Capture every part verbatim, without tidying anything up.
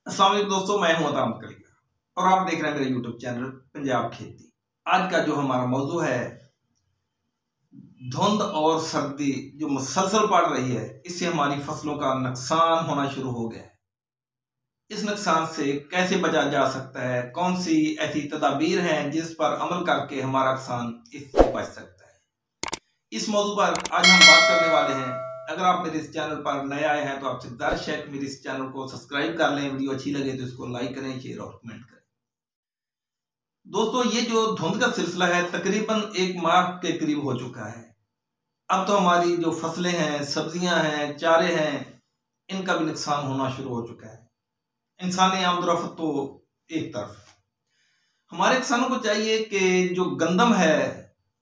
अस्सलाम वालेकुम दोस्तों, मैं हूं अताम कलिया और आप देख रहे हैं मेरे यूट्यूब चैनल पंजाब खेती। आज का जो हमारा मौजू है धुंध और सर्दी जो मुसलसल पड़ रही है, इससे हमारी फसलों का नुकसान होना शुरू हो गया है। इस नुकसान से कैसे बचा जा सकता है, कौन सी ऐसी तदाबीर हैं जिस पर अमल करके हमारा किसान इससे बच सकता है, इस मौजू पर आज हम बात करने वाले हैं। अगर आप मेरे इस चैनल पर नए आए हैं तो आपसे गुजारिश है कि मेरे इस चैनल को सब्सक्राइब कर लें, वीडियो अच्छी लगे तो इसको लाइक करें, शेयर और कमेंट करें। दोस्तों, ये जो धुंध का सिलसिला है तकरीबन एक माह के करीब हो चुका है। अब तो हमारी जो फसलें हैं, सब्जियां हैं, चारे हैं, इनका भी नुकसान होना शुरू हो चुका है। इंसानी आमदरफ्त तो एक तरफ, हमारे किसानों को चाहिए कि जो गंदम है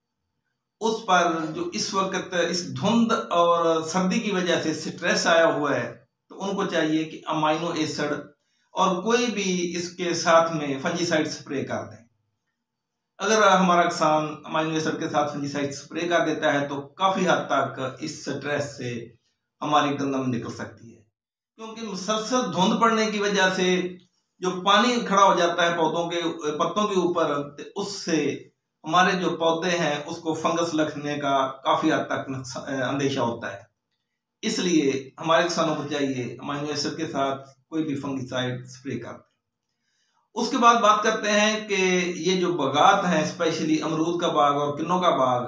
उस पर जो इस वक्त इस धुंध और सर्दी की वजह से स्ट्रेस आया हुआ है, तो उनको चाहिए कि अमाइनो एसिड और कोई भी इसके साथ में फंजीसाइड स्प्रे कर दें। अगर हमारा किसान अमाइनो एसिड के साथ फंजीसाइड स्प्रे कर देता है तो काफ़ी हद तक इस स्ट्रेस से हमारी गंदम निकल सकती है, क्योंकि मुसलसल धुंध पड़ने की वजह से जो पानी खड़ा हो जाता है पौधों के पत्तों के ऊपर, उससे हमारे जो पौधे हैं उसको फंगस लगने का काफी हद तक अंदेशा होता है। इसलिए हमारे किसानों को चाहिए अमाइनो एसिड के साथ कोई भी फंगिसाइड स्प्रे कर दें। उसके बाद बात करते हैं कि ये जो बागात हैं, स्पेशली अमरूद का बाग और किन्नों का बाग,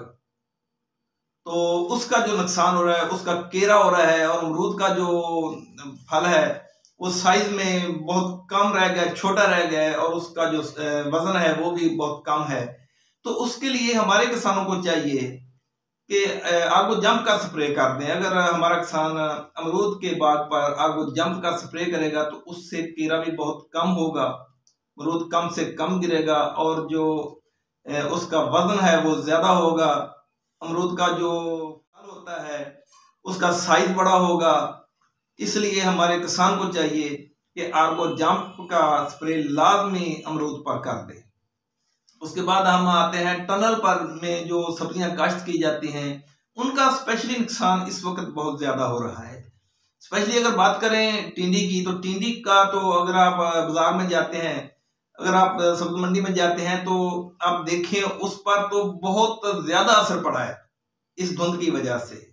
तो उसका जो नुकसान हो रहा है, उसका केरा हो रहा है और अमरूद का जो फल है वो साइज में बहुत कम रह गया, छोटा रह गया है और उसका जो वजन है वो भी बहुत कम है। तो उसके लिए हमारे किसानों को चाहिए कि आर्गो जंप का स्प्रे कर दें। अगर हमारा किसान अमरूद के बाग पर आर्गो जंप का स्प्रे करेगा तो उससे कीड़ा भी बहुत कम होगा, अमरूद कम से कम गिरेगा और जो उसका वजन है वो ज्यादा होगा। अमरूद का जो फल होता है उसका साइज बड़ा होगा। इसलिए हमारे किसान को चाहिए कि आर्गो जंप का स्प्रे लाजमी अमरूद पर कर दे। उसके बाद हम आते हैं टनल पर में जो सब्जियां काश्त की जाती हैं, उनका स्पेशली नुकसान इस वक्त बहुत ज्यादा हो रहा है। स्पेशली अगर बात करें टिंडी की, तो टिंडी का तो अगर आप बाजार में जाते हैं, अगर आप सब्जी मंडी में जाते हैं तो आप देखें उस पर तो बहुत ज्यादा असर पड़ा है इस धुंध की वजह से।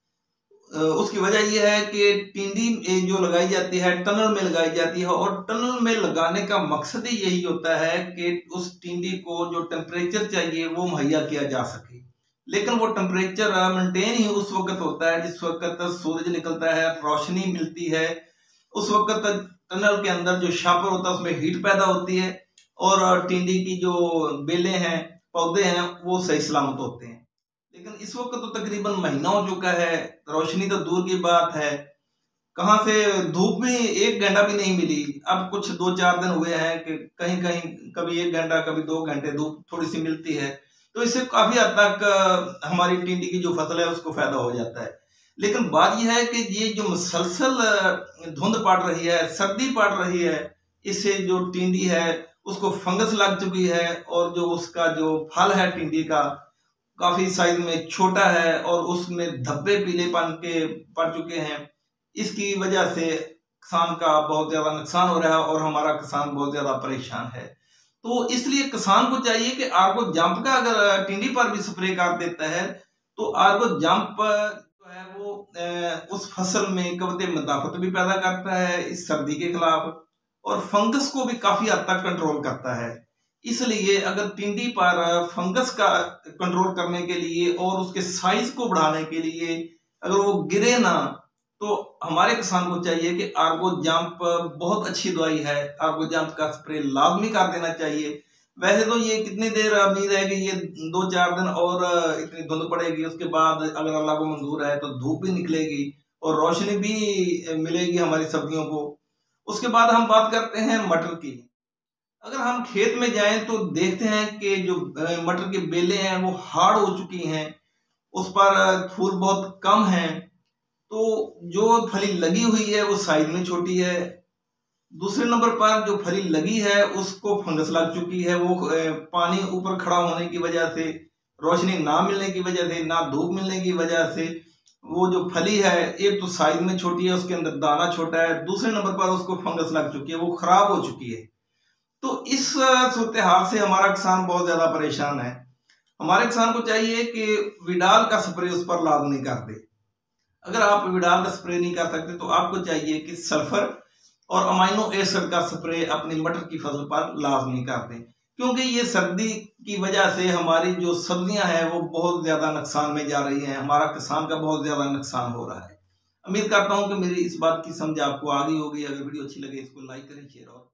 उसकी वजह यह है कि टिंडी जो लगाई जाती है टनल में लगाई जाती है और टनल में लगाने का मकसद ही यही होता है कि उस टिंडी को जो टेम्परेचर चाहिए वो मुहैया किया जा सके। लेकिन वो टेम्परेचर मेंटेन ही उस वक्त होता है जिस वक्त सूरज निकलता है, रोशनी मिलती है। उस वक्त टनल के अंदर जो शापर होता है उसमें हीट पैदा होती है और टिंडी की जो बेलें हैं, पौधे हैं, वो सही सलामत होते हैं। लेकिन इस वक्त तो तकरीबन महीना हो चुका है, रोशनी तो दूर की बात है, कहां से धूप भी एक घंटा भी नहीं मिली। अब कुछ दो चार दिन हुए हैं कि कहीं कहीं कभी एक घंटा कभी दो घंटे धूप थोड़ी सी मिलती है, तो इससे काफी हद तक हमारी टिंडी की जो फसल है उसको फायदा हो जाता है। लेकिन बात यह है कि ये जो मुसलसल धुंध पड़ रही है, सर्दी पड़ रही है, इससे जो टिंडी है उसको फंगस लग चुकी है और जो उसका जो फल है टिंडी का काफी साइज में छोटा है और उसमें धब्बे पीलेपन के पड़ चुके हैं। इसकी वजह से किसान का बहुत ज्यादा नुकसान हो रहा है और हमारा किसान बहुत ज्यादा परेशान है। तो इसलिए किसान को चाहिए कि आर्गो जंप का अगर टिंडी पर भी स्प्रे कर देता है तो आर्गो जंप जो है वो उस फसल में कवते मदाफत भी पैदा करता है इस सर्दी के खिलाफ और फंगस को भी काफी हद तक कंट्रोल करता है। इसलिए अगर टिंडी पर फंगस का कंट्रोल करने के लिए और उसके साइज को बढ़ाने के लिए अगर वो गिरे ना, तो हमारे किसान को चाहिए कि आर्गो जंप बहुत अच्छी दवाई है, आर्गो जंप का स्प्रे लाजमी कर देना चाहिए। वैसे तो ये कितनी देर उम्मीद है कि ये दो चार दिन और इतनी धुंध पड़ेगी, उसके बाद अगर अल्लाह को मंजूर है तो धूप भी निकलेगी और रोशनी भी मिलेगी हमारी सब्जियों को। उसके बाद हम बात करते हैं मटर की। अगर हम खेत में जाएं तो देखते हैं कि जो मटर की बेलें हैं वो हार्ड हो चुकी हैं, उस पर फूल बहुत कम हैं, तो जो फली लगी हुई है वो साइज में छोटी है। दूसरे नंबर पर जो फली लगी है उसको फंगस लग चुकी है, वो पानी ऊपर खड़ा होने की वजह से, रोशनी ना मिलने की वजह से, ना धूप मिलने की वजह से वो जो फली है एक तो साइज में छोटी है, उसके अंदर दाना छोटा है, दूसरे नंबर पर उसको फंगस लग चुकी है, वो खराब हो चुकी है। तो इस सूरत हाल से हमारा किसान बहुत ज्यादा परेशान है। हमारे किसान को चाहिए कि विडाल का स्प्रे उस पर लाजमी कर दे। अगर आप विडाल का स्प्रे नहीं कर सकते तो आपको चाहिए कि सल्फर और अमाइनो एसिड का स्प्रे अपनी मटर की फसल पर लाजमी कर दें, क्योंकि ये सर्दी की वजह से हमारी जो सब्जियां हैं वो बहुत ज्यादा नुकसान में जा रही हैं, हमारा किसान का बहुत ज्यादा नुकसान हो रहा है। उम्मीद करता हूं कि मेरी इस बात की समझ आपको आ गई होगी। अगर वीडियो अच्छी लगे इसको लाइक करें, शेयर और